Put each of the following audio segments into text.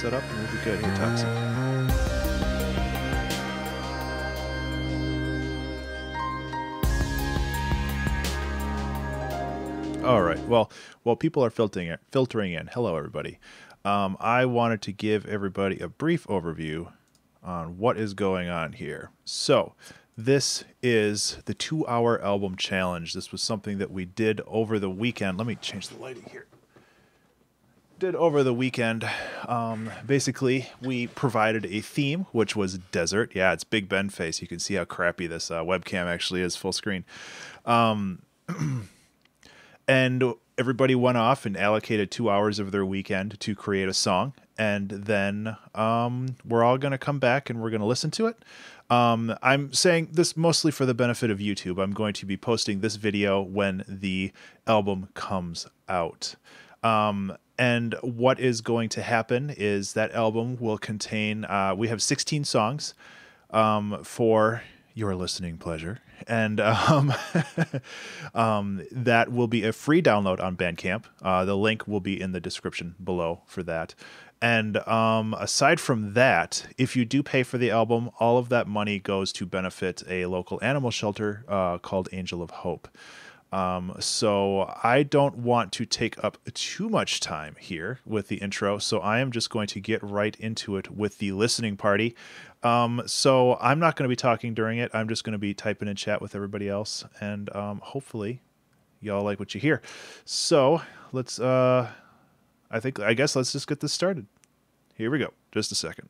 set up and we'll be good here, Toxic. All right. Well, while people are filtering in, hello everybody. I wanted to give everybody a brief overview on what is going on here. So, this is the 2-hour album challenge. This was something that we did over the weekend. Let me change the lighting here. Did over the weekend. Basically, we provided a theme, which was desert. Yeah, it's Big Ben face. You can see how crappy this webcam actually is full screen. And everybody went off and allocated 2 hours of their weekend to create a song. And then we're all going to come back and we're going to listen to it. I'm saying this mostly for the benefit of YouTube. I'm going to be posting this video when the album comes out. And what is going to happen is that album will contain, we have 16 songs for your listening pleasure. And that will be a free download on Bandcamp. The link will be in the description below for that. And aside from that, if you do pay for the album, all of that money goes to benefit a local animal shelter called Angel of Hope. So I don't want to take up too much time here with the intro, so I am just going to get right into it with the listening party. So I'm not going to be talking during it. I'm just going to be typing in chat with everybody else, and hopefully y'all like what you hear. So let's, I guess let's just get this started. Here we go. Just a second.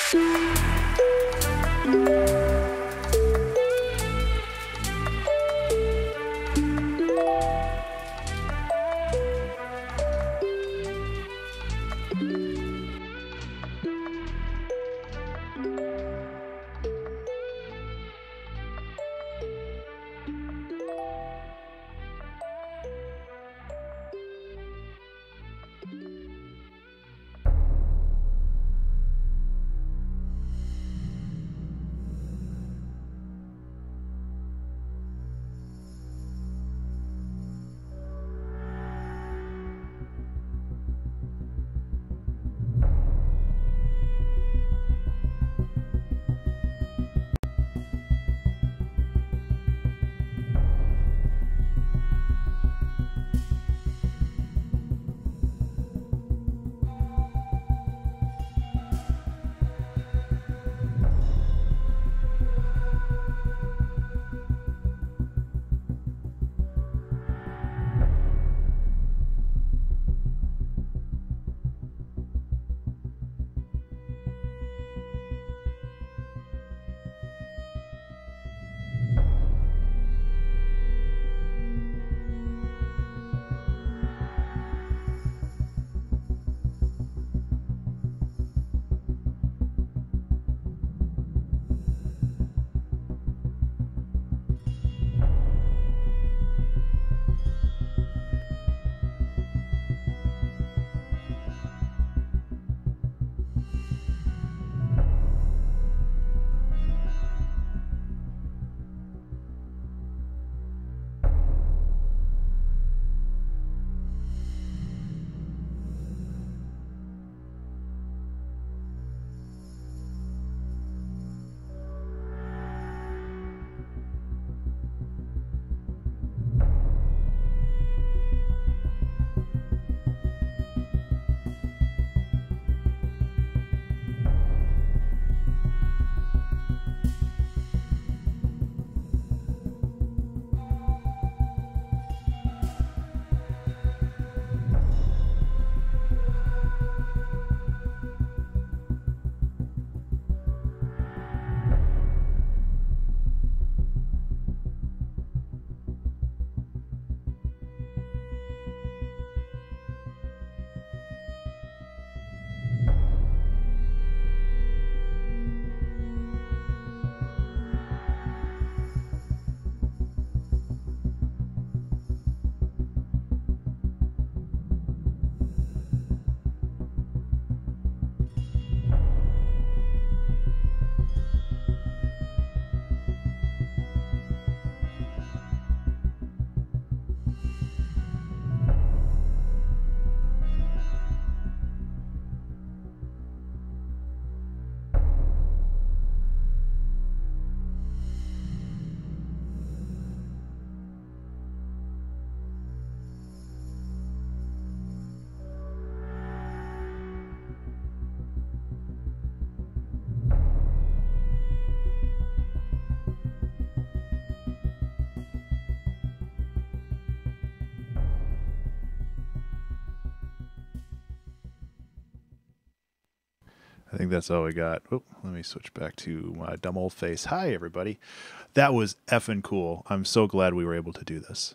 I think that's all we got. Oh, let me switch back to my dumb old face. Hi, everybody. That was effing cool. I'm so glad we were able to do this.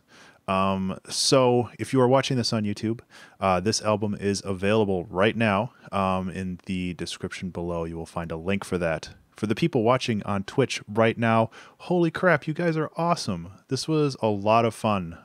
So if you are watching this on YouTube, this album is available right now. In the description below, you will find a link for that. For the people watching on Twitch right now, holy crap, you guys are awesome. This was a lot of fun.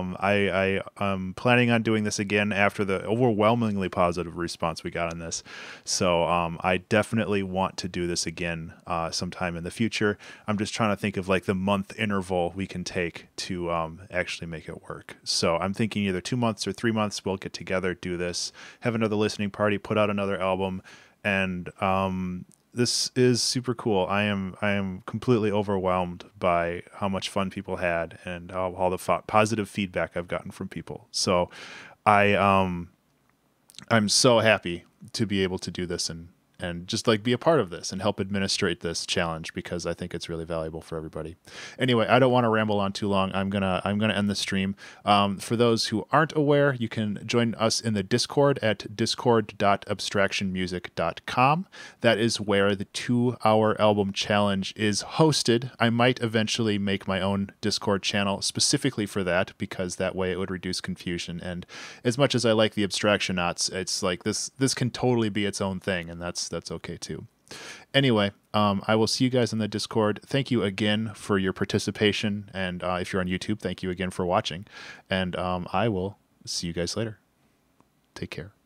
I'm planning on doing this again after the overwhelmingly positive response we got on this. So I definitely want to do this again sometime in the future. I'm just trying to think of like the month interval we can take to actually make it work. So I'm thinking either 2 months or 3 months we'll get together, do this, have another listening party, put out another album, and this is super cool. I am completely overwhelmed by how much fun people had and all the positive feedback I've gotten from people. So I'm so happy to be able to do this and and just like be a part of this and help administrate this challenge, because I think it's really valuable for everybody. Anyway, I don't want to ramble on too long. I'm gonna end the stream. For those who aren't aware, you can join us in the Discord at discord.abstractionmusic.com. That is where the 2-hour album challenge is hosted. I might eventually make my own Discord channel specifically for that, because that way it would reduce confusion. And as much as I like the Abstractionauts, it's like this can totally be its own thing, and that's okay too. Anyway, I will see you guys in the Discord. Thank you again for your participation, and if you're on YouTube, thank you again for watching, and I will see you guys later. Take care.